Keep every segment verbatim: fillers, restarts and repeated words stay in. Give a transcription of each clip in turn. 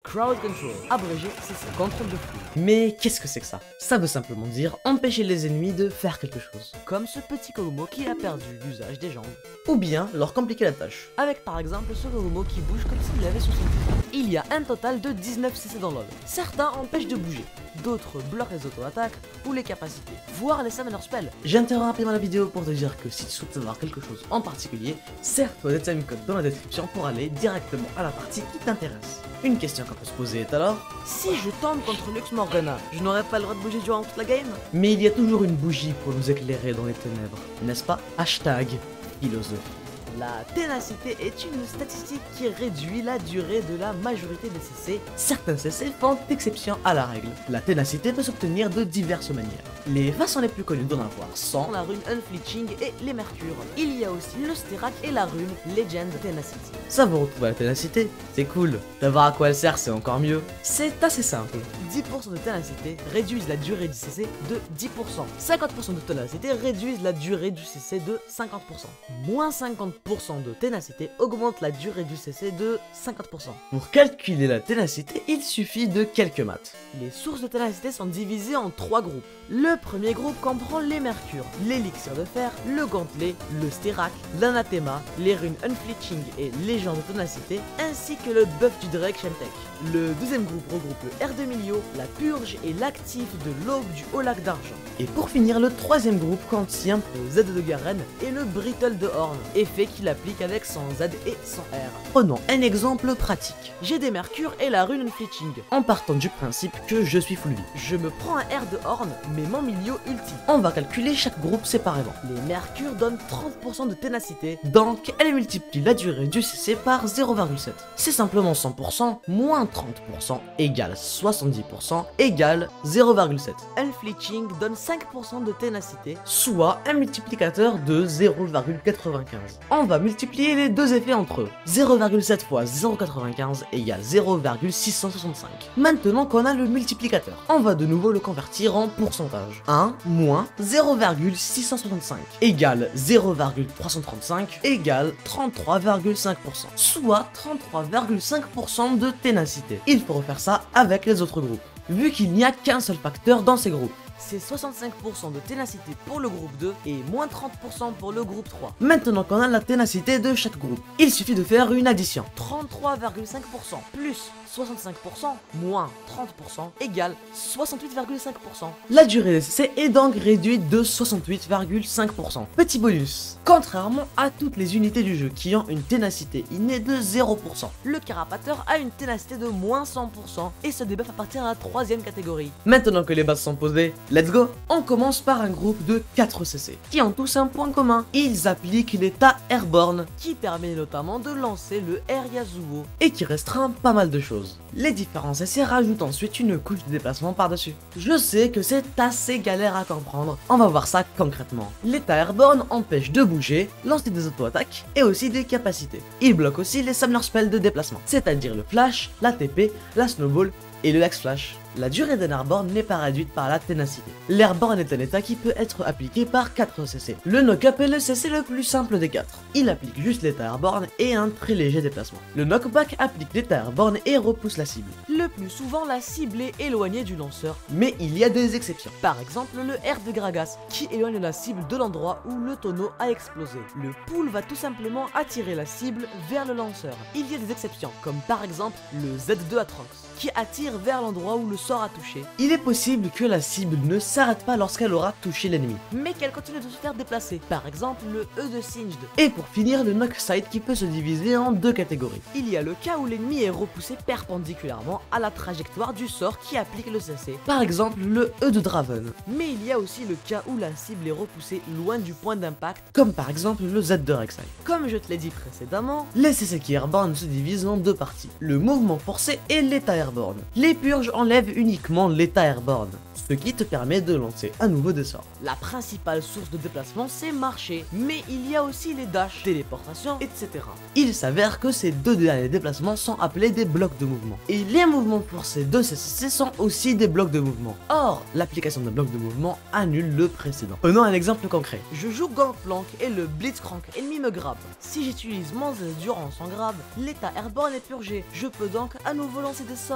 Crowd Control, abrégé C C, contrôle de flux. Mais qu'est-ce que c'est que ça? Ça veut simplement dire empêcher les ennemis de faire quelque chose. Comme ce petit Kog'Maw qui a perdu l'usage des jambes. Ou bien leur compliquer la tâche. Avec par exemple ce Kog'Maw qui bouge comme s'il avait soixante ans. Il y a un total de dix-neuf C C dans LoL. Certains empêchent de bouger, d'autres bloquent les auto-attaques ou les capacités, voire les summoner spells. J'interromps rapidement la vidéo pour te dire que si tu souhaites savoir quelque chose en particulier, serre-toi des timecode dans la description pour aller directement à la partie qui t'intéresse. Une question qu'on peut se poser est alors: si je tombe contre Lux Morgana, je n'aurais pas le droit de bouger durant toute la game? Mais il y a toujours une bougie pour nous éclairer dans les ténèbres, n'est-ce pas? Hashtag philosophie. La ténacité est une statistique qui réduit la durée de la majorité des C C. Certains C C font exception à la règle. La ténacité peut s'obtenir de diverses manières. Les façons les plus connues d'en avoir sont la rune Unflinching et les mercures. Il y a aussi le Sterak et la rune Legend Tenacity. Ça vous retrouve à la ténacité? C'est cool. Savoir à quoi elle sert, c'est encore mieux. C'est assez simple. dix pour cent de ténacité réduisent la durée du C C de dix pour cent. cinquante pour cent de ténacité réduisent la durée du C C de cinquante pour cent. Moins cinquante pour cent de ténacité augmente la durée du C C de cinquante pour cent. Pour calculer la ténacité, il suffit de quelques maths. Les sources de ténacité sont divisées en trois groupes. Le premier groupe comprend les mercures, l'élixir de fer, le gantelet, le Sterak, l'anathéma, les runes Unflinching et légende de ténacité, ainsi que le buff du Drake Shemtek. Le deuxième groupe regroupe le R de Milio, la purge et l'actif de l'aube du haut lac d'argent. Et pour finir, le troisième groupe contient le Z de Garen et le Brittle de Horn, effet qu'il applique avec son Z et son R. Prenons un exemple pratique. J'ai des mercures et la rune Unflinching. En partant du principe que je suis full vie. Je me prends un R de Horn, mais mon Milio ulti. On va calculer chaque groupe séparément. Les mercures donnent trente pour cent de ténacité. Donc, elle multiplie la durée du C C par zéro virgule sept. C'est simplement cent pour cent moins trente pour cent égale soixante-dix pour cent égale zéro virgule sept. Unflinching donne cinq pour cent de ténacité, soit un multiplicateur de zéro virgule quatre-vingt-quinze. On va multiplier les deux effets entre eux. zéro virgule sept fois zéro virgule quatre-vingt-quinze égale zéro virgule six cent soixante-cinq. Maintenant qu'on a le multiplicateur, on va de nouveau le convertir en pourcentage. un moins zéro virgule six cent soixante-cinq égale zéro virgule trois cent trente-cinq égale trente-trois virgule cinq pour cent, soit trente-trois virgule cinq pour cent de ténacité. Il faut refaire ça avec les autres groupes, vu qu'il n'y a qu'un seul facteur dans ces groupes. C'est soixante-cinq pour cent de ténacité pour le groupe deux et moins trente pour cent pour le groupe trois. Maintenant qu'on a la ténacité de chaque groupe, il suffit de faire une addition. trente-trois virgule cinq pour cent plus soixante-cinq pour cent moins trente pour cent égale soixante-huit virgule cinq pour cent. La durée des C C est donc réduite de soixante-huit virgule cinq pour cent. Petit bonus, contrairement à toutes les unités du jeu qui ont une ténacité innée de zéro pour cent, le carapateur a une ténacité de moins cent pour cent et se débuff à partir de la troisième catégorie. Maintenant que les bases sont posées, let's go. On commence par un groupe de quatre C C qui ont tous un point commun. Ils appliquent l'état airborne qui permet notamment de lancer le Air Yasuo et qui restreint pas mal de choses. Les différents C C rajoutent ensuite une couche de déplacement par-dessus. Je sais que c'est assez galère à comprendre, on va voir ça concrètement. L'état airborne empêche de bouger, lancer des auto-attaques et aussi des capacités. Il bloque aussi les summoner spells de déplacement, c'est-à-dire le flash, la T P, la snowball et le Lex Flash. La durée d'un airborne n'est pas réduite par la ténacité. L'airborne est un état qui peut être appliqué par quatre C C. Le knock-up est le C C le plus simple des quatre. Il applique juste l'état airborne et un très léger déplacement. Le knockback applique l'état airborne et repousse la cible. Le plus souvent, la cible est éloignée du lanceur. Mais il y a des exceptions. Par exemple, le R de Gragas, qui éloigne la cible de l'endroit où le tonneau a explosé. Le pool va tout simplement attirer la cible vers le lanceur. Il y a des exceptions, comme par exemple le Z de Atrox, qui attire vers l'endroit où le sort a touché. Il est possible que la cible ne s'arrête pas lorsqu'elle aura touché l'ennemi, mais qu'elle continue de se faire déplacer, par exemple le E de Singed. Et pour finir, le knock-side qui peut se diviser en deux catégories. Il y a le cas où l'ennemi est repoussé perpendiculairement à la trajectoire du sort qui applique le C C. Par exemple le E de Draven. Mais il y a aussi le cas où la cible est repoussée loin du point d'impact, comme par exemple le Z de Rek'Sai. Comme je te l'ai dit précédemment, les C C qui airborne se divisent en deux parties, le mouvement forcé et l'état airborne. Les purges enlèvent uniquement l'état airborne, ce qui te permet de lancer à nouveau des sorts. La principale source de déplacement c'est marcher, mais il y a aussi les dashs, téléportation, et cetera. Il s'avère que ces deux derniers déplacements sont appelés des blocs de mouvement. Et les mouvements forcés de ces C C sont aussi des blocs de mouvement. Or, l'application de blocs de mouvement annule le précédent. Prenons un exemple concret. Je joue Gangplank et le Blitzcrank ennemi me grabe. Si j'utilise mon Z durant son grab, l'état airborne est purgé. Je peux donc à nouveau lancer des sorts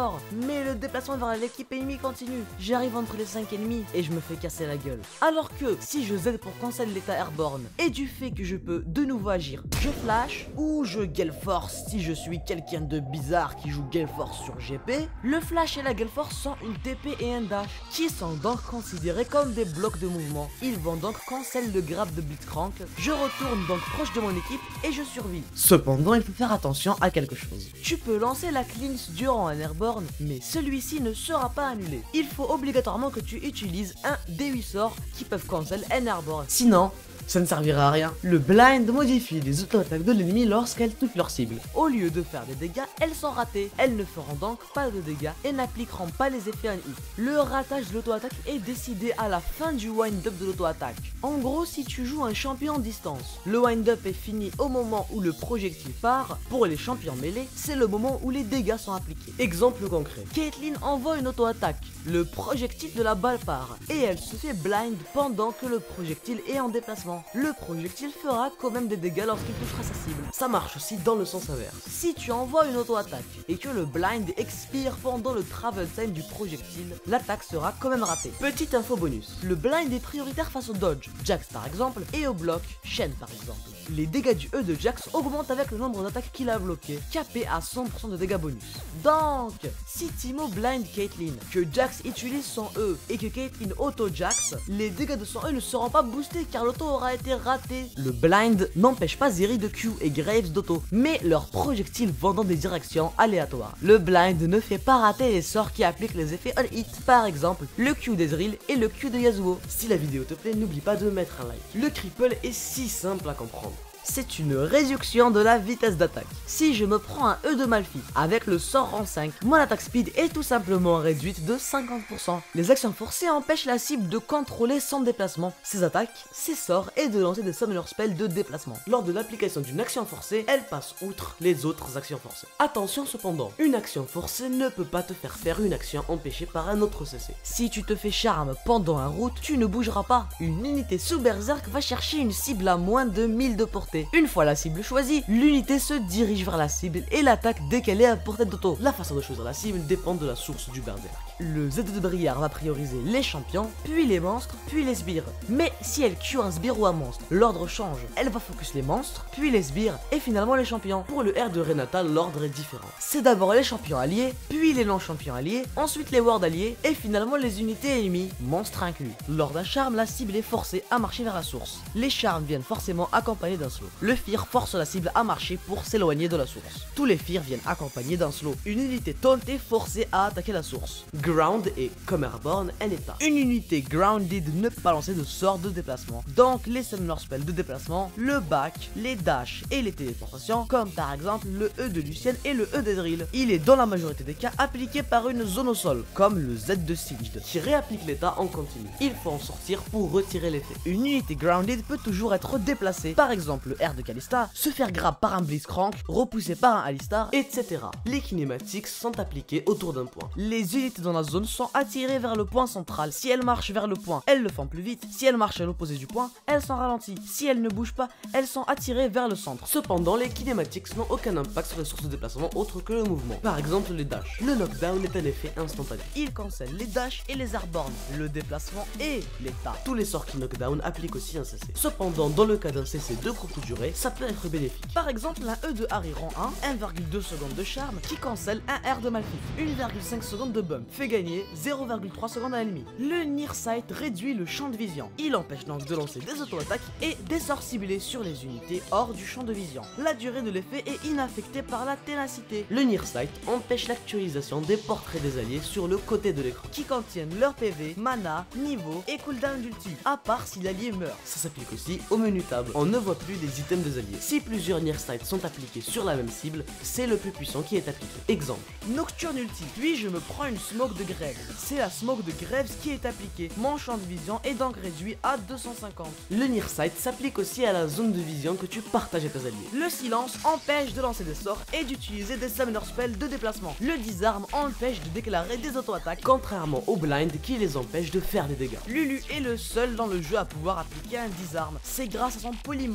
sort. Mais le déplacement vers l'équipe ennemie continue. J'arrive entre les cinq ennemis et je me fais casser la gueule. Alors que si je Z pour cancel l'état airborne et du fait que je peux de nouveau agir, je flash ou je gale force si je suis quelqu'un de bizarre qui joue gale force sur G P, le flash et la gale force sont une T P et un dash qui sont donc considérés comme des blocs de mouvement. Ils vont donc cancel le grab de Blitzcrank. Je retourne donc proche de mon équipe et je survis. Cependant, il faut faire attention à quelque chose. Tu peux lancer la cleanse durant un airborne, mais celui-ci ne sera pas annulé. Il faut obligatoirement que tu utilises un des huit sorts qui peuvent cancel un airborne. Sinon, ça ne servira à rien. Le blind modifie les auto-attaques de l'ennemi lorsqu'elles touchent leur cible. Au lieu de faire des dégâts, elles sont ratées. Elles ne feront donc pas de dégâts et n'appliqueront pas les effets en hit. Le ratage de l'auto-attaque est décidé à la fin du wind-up de l'auto-attaque. En gros, si tu joues un champion distance, le wind-up est fini au moment où le projectile part. Pour les champions mêlés, c'est le moment où les dégâts sont appliqués. Exemple concret. Caitlyn envoie une auto-attaque. Le projectile de la balle part et elle se fait blind pendant que le projectile est en déplacement. Le projectile fera quand même des dégâts lorsqu'il touchera sa cible. Ça marche aussi dans le sens inverse. Si tu envoies une auto-attaque et que le blind expire pendant le travel time du projectile, l'attaque sera quand même ratée. Petite info bonus, le blind est prioritaire face au dodge, Jax par exemple, et au bloc, Shen par exemple. Les dégâts du E de Jax augmentent avec le nombre d'attaques qu'il a bloqué, capé à cent pour cent de dégâts bonus. Donc, si Teemo blind Caitlyn, que Jax utilise son E et que Caitlyn auto-Jax, les dégâts de son E ne seront pas boostés car l'auto aura été raté. Le blind n'empêche pas Zeri de Q et Graves d'auto, mais leurs projectiles vont dans des directions aléatoires. Le blind ne fait pas rater les sorts qui appliquent les effets on hit, par exemple le Q d'Ezreal et le Q de Yasuo. Si la vidéo te plaît, n'oublie pas de mettre un like. Le cripple est si simple à comprendre. C'est une réduction de la vitesse d'attaque. Si je me prends un E de Malphite avec le sort rang cinq, mon attaque speed est tout simplement réduite de cinquante pour cent. Les actions forcées empêchent la cible de contrôler son déplacement, ses attaques, ses sorts et de lancer des summoner spells de déplacement. Lors de l'application d'une action forcée, elle passe outre les autres actions forcées. Attention cependant, une action forcée ne peut pas te faire faire une action empêchée par un autre C C. Si tu te fais charme pendant un route, tu ne bougeras pas. Une unité sous berserk va chercher une cible à moins de mille de portée. Une fois la cible choisie, l'unité se dirige vers la cible et l'attaque dès qu'elle est à portée d'auto. La façon de choisir la cible dépend de la source du berserk. Le Z de Briard va prioriser les champions, puis les monstres, puis les sbires. Mais si elle cue un sbire ou un monstre, l'ordre change. Elle va focus les monstres, puis les sbires, et finalement les champions. Pour le R de Renata, l'ordre est différent. C'est d'abord les champions alliés, puis les non-champions alliés, ensuite les wards alliés, et finalement les unités ennemies, monstres inclus. Lors d'un charme, la cible est forcée à marcher vers la source. Les charmes viennent forcément accompagnés d'un slow. Le fear force la cible à marcher pour s'éloigner de la source. Tous les fears viennent accompagnés d'un slow. Une unité taunt est forcée à attaquer la source. Ground est, comme Airborne, un état. Une unité grounded ne peut pas lancer de sort de déplacement. Donc les summoner spells de déplacement, le back, les dash et les téléportations, comme par exemple le E de Lucienne et le E d'Ezreal. Il est dans la majorité des cas appliqué par une zone au sol, comme le Z de Singed, qui réapplique l'état en continu. Il faut en sortir pour retirer l'effet. Une unité grounded peut toujours être déplacée, par exemple le R de Kalista, se faire grab par un Blitzcrank, repoussé par un Alistar, et cetera. Les kinématiques sont appliqués autour d'un point. Les unités dans la zone sont attirées vers le point central. Si elles marchent vers le point, elles le font plus vite. Si elles marchent à l'opposé du point, elles sont ralenties. Si elles ne bougent pas, elles sont attirées vers le centre. Cependant, les kinématiques n'ont aucun impact sur les sources de déplacement autres que le mouvement. Par exemple, les dash. Le knockdown est un effet instantané. Il cancelle les dash et les airborne, le déplacement et l'état. Tous les sorts qui knockdown appliquent aussi un C C. Cependant, dans le cas d'un C C de courte durée, ça peut être bénéfique. Par exemple, un E de Harry rang un, un virgule deux secondes de charme qui cancelle un R de Malphite. un virgule cinq secondes de bump fait gagner zéro virgule trois secondes à l'ennemi. Le Nearsight réduit le champ de vision. Il empêche donc de lancer des auto-attaques et des sorts ciblés sur les unités hors du champ de vision. La durée de l'effet est inaffectée par la ténacité. Le Nearsight empêche l'actualisation des portraits des alliés sur le côté de l'écran, qui contiennent leur P V, mana, niveau et cooldown d'ulti, à part si l'allié meurt. Ça s'applique aussi au menu table. On ne voit plus les items des alliés. Si plusieurs Nearsight sont appliqués sur la même cible, c'est le plus puissant qui est appliqué. Exemple, Nocturne ulti, puis je me prends une smoke de Graves. C'est la smoke de Graves qui est appliquée. Mon champ de vision est donc réduit à deux cent cinquante. Le Nearsight s'applique aussi à la zone de vision que tu partages à tes alliés. Le silence empêche de lancer des sorts et d'utiliser des summoner spells de déplacement. Le disarm empêche de déclarer des auto-attaques, contrairement au blind qui les empêche de faire des dégâts. Lulu est le seul dans le jeu à pouvoir appliquer un disarm. C'est grâce à son polymorphe qui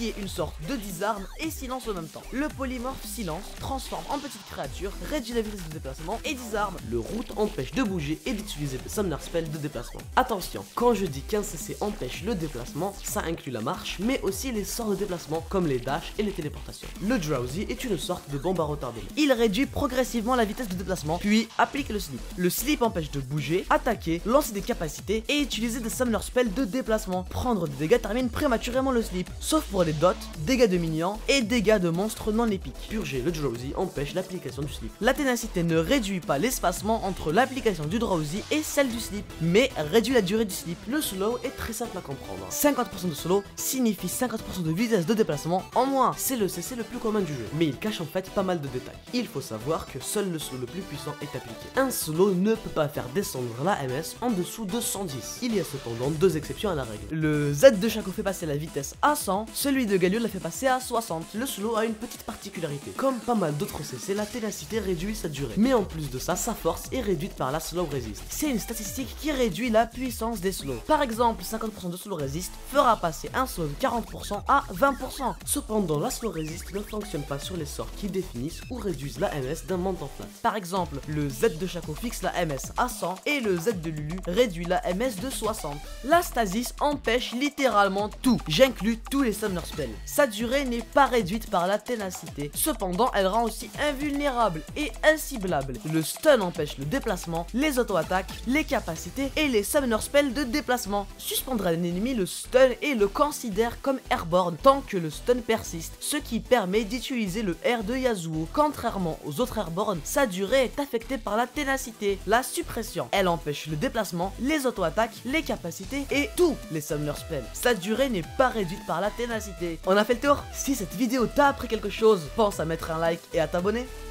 qui est une sorte de disarme et silence en même temps. Le polymorphe silence transforme en petite créature, réduit la vitesse de déplacement et disarme. Le route empêche de bouger et d'utiliser des summoner spells de déplacement. Attention, quand je dis qu'un C C empêche le déplacement, ça inclut la marche, mais aussi les sorts de déplacement comme les dash et les téléportations. Le drowsy est une sorte de bombe à retardement. Il réduit progressivement la vitesse de déplacement, puis applique le sleep. Le sleep empêche de bouger, attaquer, lancer des capacités et utiliser des summoner spells de déplacement. Prendre des dégâts termine prématurément le sleep, sauf pour les dots, dégâts de minions et dégâts de monstres non épiques. Purger le drowsy empêche l'application du sleep. La ténacité ne réduit pas l'espacement entre l'application du drowsy et celle du sleep, mais réduit la durée du sleep. Le slow est très simple à comprendre. cinquante pour cent de slow signifie cinquante pour cent de vitesse de déplacement en moins. C'est le C C le plus commun du jeu, mais il cache en fait pas mal de détails. Il faut savoir que seul le slow le plus puissant est appliqué. Un slow ne peut pas faire descendre la M S en dessous de cent dix. Il y a cependant deux exceptions à la règle. Le Z de Shaco fait passer la vitesse à cent, celui de Galio la fait passer à soixante. Le slow a une petite particularité. Comme pas mal d'autres C C, la ténacité réduit sa durée. Mais en plus de ça, sa force est réduite par la slow resist. C'est une statistique qui réduit la puissance des slows. Par exemple, cinquante pour cent de slow resist fera passer un slow de quarante pour cent à vingt pour cent. Cependant, la slow resist ne fonctionne pas sur les sorts qui définissent ou réduisent la M S d'un montant flat. Par exemple, le Z de Shaco fixe la M S à cent et le Z de Lulu réduit la M S de soixante. La stasis empêche littéralement tout. J'inclus tous les summoner spells. Sa durée n'est pas réduite par la ténacité. Cependant, elle rend aussi invulnérable et inciblable. Le stun empêche le déplacement, les auto-attaques, les capacités et les summoner spells de déplacement. Suspendre un ennemi le stun et le considère comme airborne tant que le stun persiste, ce qui permet d'utiliser le R de Yasuo. Contrairement aux autres airborne, sa durée est affectée par la ténacité. La suppression, elle empêche le déplacement, les auto-attaques, les capacités et tous les summoner spells. Sa durée n'est pas réduite par la ténacité. On a fait le tour. Si cette vidéo t'a appris quelque chose, pense à mettre un like et à t'abonner.